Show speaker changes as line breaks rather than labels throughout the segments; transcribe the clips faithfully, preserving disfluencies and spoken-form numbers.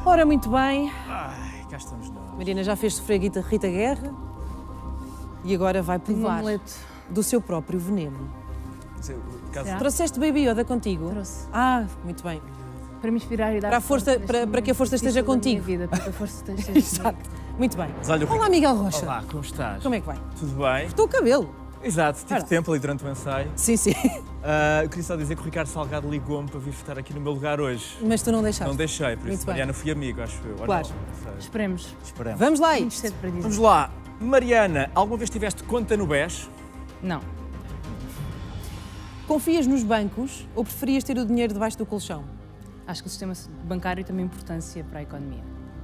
Ora, muito bem.
Ai, cá estamos nós.
Mariana já fez sofrer Rita, Rita Guerra e agora vai provar do seu próprio veneno.
Caso...
Trouxeste Baby Yoda contigo?
Trouxe.
Ah, muito bem.
Para me inspirar e dar
para, a força, para, para que a força esteja contigo.
Vida, para que a força esteja
Exato. Muito bem.
Olha,
Olá, Miguel Rocha.
Olá, como estás?
Como é que vai?
Tudo bem?
Estou o cabelo.
Exato, tive
Ora.
tempo ali durante o ensaio.
Sim, sim.
Uh, eu queria só dizer que o Ricardo Salgado ligou-me para vir estar aqui no meu lugar hoje.
Mas tu não deixaste?
Não deixei, por
Muito
isso,
bem.
Mariana, fui amigo, acho eu.
Claro.
Não,
Esperemos.
Esperamos.
Vamos lá,
Muito
isto.
cedo para dizer.
Vamos lá. Mariana, alguma vez tiveste conta no B E S?
Não.
Confias nos bancos ou preferias ter o dinheiro debaixo do colchão?
Acho que o sistema bancário tem uma importância para a economia.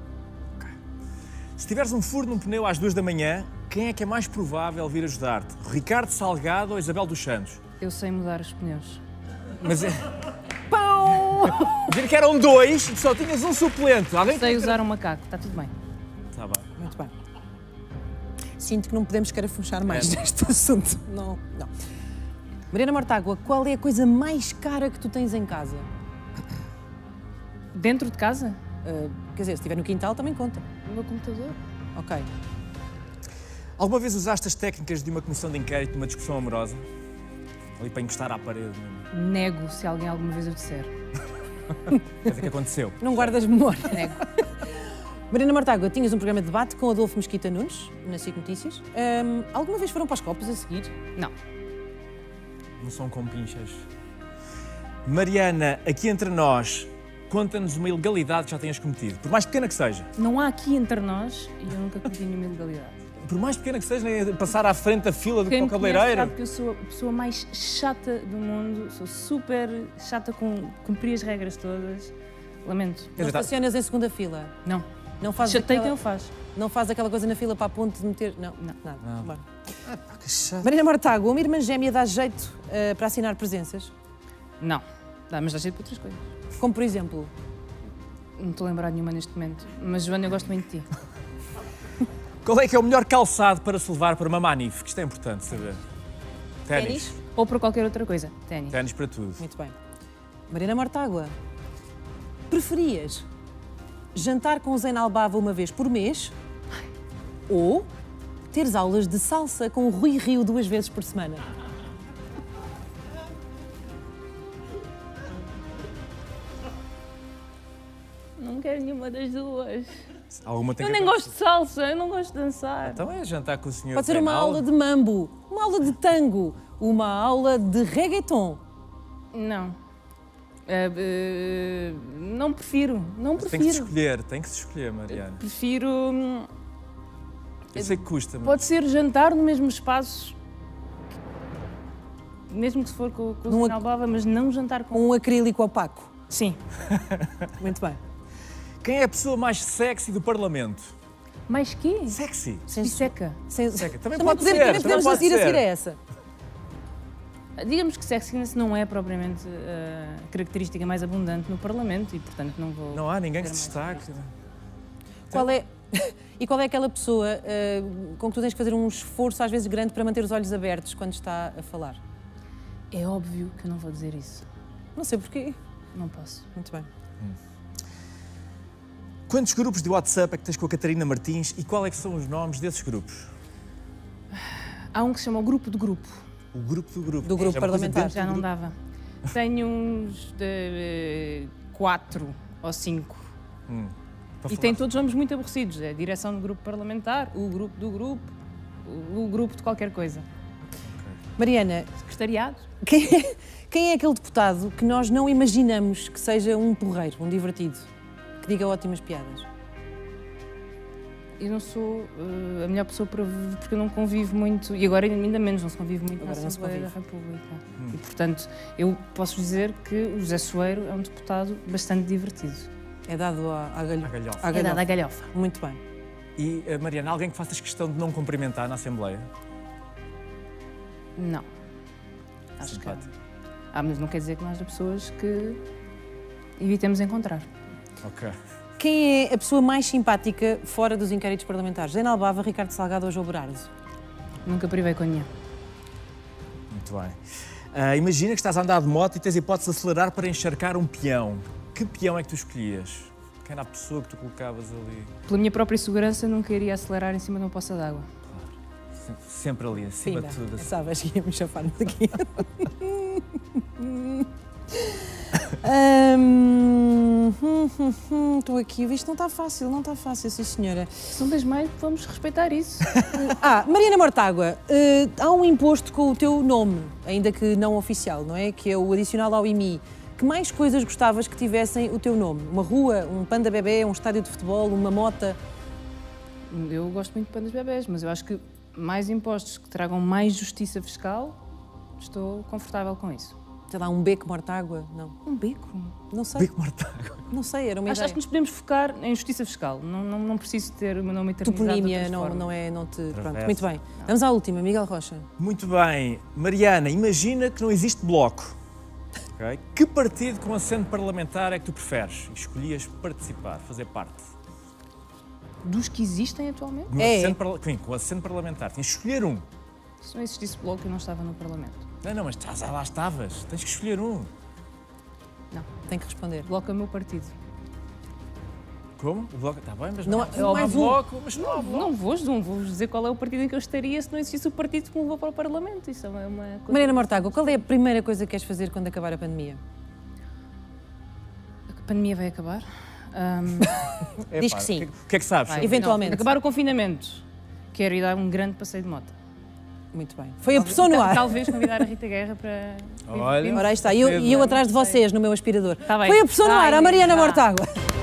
Se tiveres um furo num pneu às duas da manhã, quem é que é mais provável vir ajudar-te? Ricardo Salgado ou Isabel dos Santos?
Eu sei mudar os pneus.
Mas é... Pão! Dizer que eram dois e só tinhas um suplente. Alguém
Sei
que...
usar um macaco, está tudo bem.
Tá bem.
Muito bem. Sinto que não podemos carafunchar mais
É.
neste assunto. Não, não. Mariana Mortágua, qual é a coisa mais cara que tu tens em casa?
Dentro de casa?
Uh, quer dizer, se estiver no quintal também conta.
O meu computador.
Ok.
Alguma vez usaste as técnicas de uma comissão de inquérito numa discussão amorosa? Ali para encostar à parede. Não?
Nego se alguém alguma vez eu disser.
Quer dizer que aconteceu.
Não guardas memória.
Nego.
Mariana Mortágua, tinhas um programa de debate com Adolfo Mesquita Nunes, na SIC Notícias. Um, alguma vez foram para os copos a seguir?
Não.
Não são com pinchas. Mariana, aqui entre nós, conta-nos uma ilegalidade que já tenhas cometido, por mais pequena que seja.
Não há aqui entre nós e eu nunca cometi nenhuma ilegalidade.
Por mais pequena que seja, nem passar à frente da fila do
Quem
com
me
o
conhece
cabeleireiro.
sabe que eu sou a pessoa mais chata do mundo, sou super chata com cumprir as regras todas. Lamento.
Quer
Não
dizer, tá-
estacionas em segunda fila?
Não.
Não faz
Chatei
aquela...
quem o faz.
Não faz aquela coisa na fila para a ponte de meter... Não,
Não.
nada.
Não.
Bom.
que chato.
Mariana Mortágua, uma irmã gêmea dá jeito uh, para assinar presenças?
Não. Dá, mas dá jeito para outras coisas.
Como, por exemplo...
Não estou a lembrar de nenhuma neste momento. Mas, Joana, eu gosto muito de ti.
Qual é que é o melhor calçado para se levar para uma manif? Que isto é importante saber. Ténis.
Ténis?
Ou para qualquer outra coisa. Ténis.
Ténis para tudo.
Muito bem. Mariana Mortágua, preferias jantar com o Zé Nalbava uma vez por mês ou teres aulas de salsa com o Rui Rio duas vezes por semana?
Não quero nenhuma das duas.
Alguma tem
Eu
que
nem
acontecer.
gosto de salsa, eu não gosto de dançar.
Então é jantar com o senhor
Pode ser uma
Reinaldo.
aula de mambo, uma aula de tango, uma aula de reggaeton.
Não. Eh, eh, não prefiro. Não
Mas tem que se
prefiro.
escolher, tem que se escolher, Mariana.
Prefiro. hum,
Eu sei que custa, mas...
Pode ser jantar no mesmo espaço, mesmo que se for com, com o
Num
Zé
ac-
Nalbava, mas não jantar com.
Com um acrílico opaco.
Sim.
Muito bem.
Quem é a pessoa mais sexy do Parlamento?
Mais quê?
Sexy.
Sem-
E seca.
sem-
Seca. Também
Também
pode
podemos,
ser,
também
também
podemos
pode
ir a seguir
ser.
a essa.
Digamos que sexiness não é propriamente a característica mais abundante no Parlamento e, portanto, não vou.
Não há ninguém que
ter
se
mais
destaque.
Qual é... E qual é aquela pessoa uh, com que tu tens que fazer um esforço às vezes grande para manter os olhos abertos quando está a falar?
É óbvio que eu não vou dizer isso.
Não sei porquê.
Não posso.
Muito bem.
Quantos grupos de WhatsApp é que tens com a Catarina Martins e qual é que são os nomes desses grupos?
Há um que se chama o Grupo do Grupo.
O grupo do grupo.
Do grupo
É uma coisa
parlamentar.
dentro
Já
do
não
grupo.
dava. Tenho uns de eh, quatro ou cinco.
Hum. Para
E
falar-
tem todos nomes muito aborrecidos. É a direção do grupo parlamentar, o grupo do grupo, o, o grupo de qualquer coisa.
Mariana,
Secretariado?
quem é, quem é aquele deputado que nós não imaginamos que seja um porreiro, um divertido, que diga ótimas piadas?
Eu não sou eh, a melhor pessoa para porque eu não convivo muito, e agora ainda menos, não se convive muito
Agora
na
não se
Assembleia da
convive.
República.
Hum.
E, portanto, eu posso dizer que o José Soeiro é um deputado bastante divertido.
É dado à, à, galho...
À galhofa.
à
É dado à
galhofa.
galhofa.
Muito bem.
E, eh, Mariana, alguém que faças questão de não cumprimentar na Assembleia?
Não. Acho que...
Simpático.
Ah, mas não quer dizer que não haja pessoas que evitemos encontrar.
Ok.
Quem é a pessoa mais simpática fora dos inquéritos parlamentares? Zé Nalbava, Ricardo Salgado ou João Berardo?
Nunca privei com nenhum.
Muito bem. Ah, imagina que estás a andar de moto e tens a hipótese de acelerar para encharcar um peão. Que peão é que tu escolhias? Quem era a pessoa que tu colocavas ali?
Pela minha própria segurança, nunca iria acelerar em cima de uma poça d'água.
Sempre, sempre ali, acima
Pina,
de tudo. Assim.
pensavas que ia-me chafar-me daqui. Hum, hum, hum, hum, Estou aqui, isto não está fácil, não está fácil, sim senhora.
São das mais, vamos respeitar isso.
Ah, Mariana Mortágua, eh, há um imposto com o teu nome, ainda que não oficial, não é? Que é o adicional ao I M I. Que mais coisas gostavas que tivessem o teu nome? Uma rua, um panda bebê, um estádio de futebol, uma mota?
Eu gosto muito de pandas bebés, mas eu acho que mais impostos que tragam mais justiça fiscal, estou confortável com isso.
Sei lá, um beco Mortágua? Não.
Um beco?
Não sei.
Bico Mortágua.
Não sei, era uma
Acho,
ideia.
acho que nos podemos focar em justiça fiscal. Não, não, não preciso ter o meu nome eternizado de
Toponímia,
outras
não,
formas.
não é, não te... Pronto,
Travessa.
muito bem. Vamos à última, Miguel Rocha.
Muito bem. Mariana, imagina que não existe bloco. Okay? Que partido com assento parlamentar é que tu preferes? E escolhias participar, fazer parte?
Dos que existem atualmente?
No
É.
assento parla- Sim, com assento parlamentar. Tinhas que escolher um.
Se não existisse bloco, eu não estava no Parlamento.
Não, não, mas já já lá estavas. Tens que escolher um.
Tem que responder.
O bloco é o meu partido.
Como? O bloco. Está bem, mas
Não
não,
há-
não há
mais um.
bloco. Mas não há
Não,
bloco.
não vou, não vou dizer qual é o partido em que eu estaria se não existisse o partido que me levou para o Parlamento. Isso é uma, uma coisa...
Mariana Mortágua, qual é a primeira coisa que queres fazer quando acabar a pandemia?
A pandemia vai acabar. Ahm,
Epá,
Diz que sim.
O que, o que é que sabes?
vai.
Eventualmente.
Não, acabar o confinamento. Quero ir dar um grande passeio de moto.
Muito bem. Foi a pressão no
Tal-
ar.
Talvez convidar a Rita Guerra para...
Olha.
Ora, aí está. E eu, e eu atrás de vocês, no meu aspirador.
Tá bem.
Foi a pressão no ar,
Ai,
a Mariana
vá.
Mortágua.